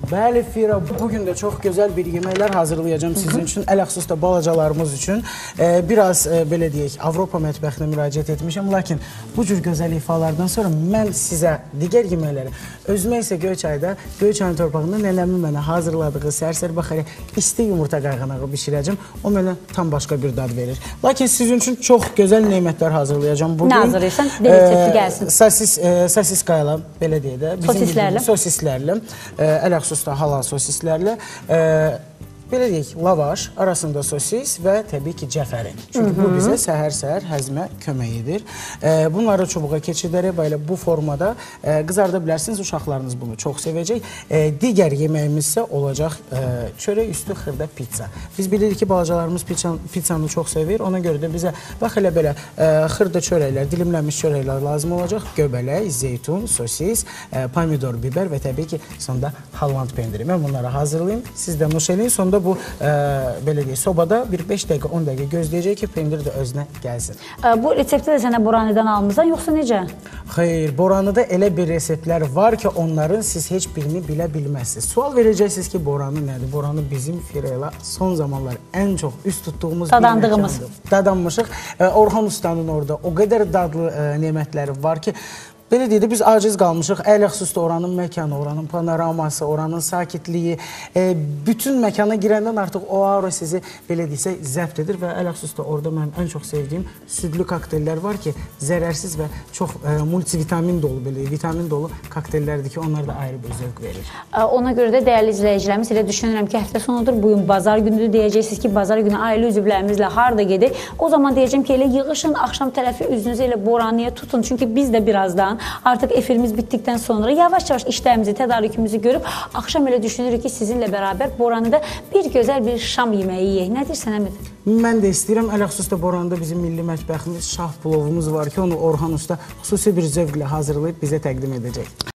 Bəli, Fira, bugün də çox gözəl bir yeməklər hazırlayacağım sizin üçün. Ələxüsus da balacalarımız üçün. Biraz, belə deyək, Avropa mətbəxinə müraciət etmişəm. Lakin bu cür gözəl ifalardan sonra mən sizə digər yeməkləri, özümə isə Göyçayda, Göyçayın torpağında nənəmin mənə hazırladığı sərsər baxarı isti yumurta qayğanağı bişirəcəm. O mənə tam başqa bir dad verir. Lakin sizin üçün çox gözəl nemətlər hazırlayacağım bugün. Nə hazırlayırsan? Resepti gəlsin. Sosis qayla, belə deyək də. Sosislərlə. Sosislərlə. Ələxüsusda halal sosislərlə. Belə deyək, lavaş, arasında sosis və təbii ki, cəfərin. Çünki bu bizə səhər-səhər həzmə kömək edir. Bunları çubuğa keçirdərək, belə bu formada qızarda bilərsiniz, uşaqlarınız bunu çox sevəcək. Digər yeməyimiz isə olacaq çörək üstü xırda pizza. Biz bilirik ki, balacalarımız pizzanı çox sevir. Ona görə də bizə bax elə belə xırda çörəklər, dilimlənmiş çörəklər lazım olacaq. Göbələk, zeytun, sosis, pomidor, biber və təbii ki, sonda Holland pendiri. Mən bunları hazırlayayım, siz də nuş eləyin. Sonda bu, belə deyək, sobada bir 5 dəqiqə, 10 dəqiqə gözləyəcək ki, pendir də özünə gəlsin. Bu resepti də sənə Borani'dən almısan, yoxsa necə? Xeyr, Borani'də elə bir reseptlər var ki, onların siz heç birini bilə bilməzsiniz. Sual verəcəksiniz ki, Borani nədir? Borani bizim Firayla son zamanlar ən çox üst tutduğumuz bir məkandır. Dadanmışıq. Orxan Ustanın orada o qədər dadlı nemətləri var ki, belə deyək də, biz aciz qalmışıq. Ələxüsusda oranın məkanı, oranın panoraması, oranın sakitliyi, bütün məkana girəndən artıq o aura sizi, belə deyək, zəbt edir və ələxüsusda orada mənim ən çox sevdiyim südlü kokteyllər var ki, zərərsiz və çox multivitamin dolu, belə vitamin dolu kokteyllərdir ki, onlar da ayrı bir zövq verir. Ona görə də dəyərli izləyicilərimiz, elə düşünürəm ki, həftə sonudur, bugün bazar günüdür, deyəcəksiniz ki, bazar günü ailə üzvlərimizlə harada gedək. O zaman deyəcəm ki, elə yığışın, axşam tərəfi üzünüzü elə Borani'yə tutun. Çünki biz də birazdan artıq efirimiz bitdikdən sonra yavaş-yavaş işlərimizi, tədarükümüzü görüb, axşam elə düşünürük ki, sizinlə bərabər Borani'də bir gözəl bir şam yeməyi yeyək. Nə deyirsən, Əmid? Mən də istəyirəm. Ələxüsusda Borani'də bizim milli mətbəximiz, şah plovumuz var ki, onu Orxan Usta xüsusi bir zövqlə hazırlayıb bizə təqdim edəcək.